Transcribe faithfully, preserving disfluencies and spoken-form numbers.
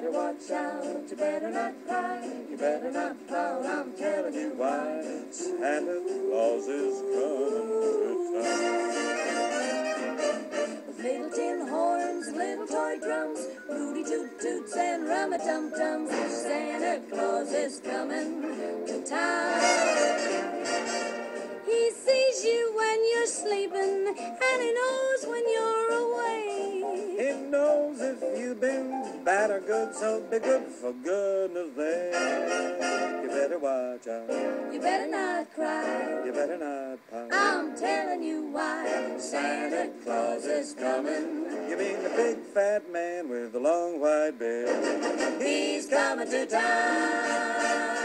better watch out. You better not cry. You better not pout. I'm telling you why. Santa Claus is coming to town. With little tin horns, little toy drums, Rudy toot toots and rum-a-tum-tums, Santa Claus is coming to town. He sees you when you're sleeping, and he knows when you're away. He knows if you've been bad or good, so be good for goodness sake. You better watch out. You better not cry. You better not pout. I'm telling you why. Santa Claus is coming. You mean the big fat man with the long white beard? He's coming to town.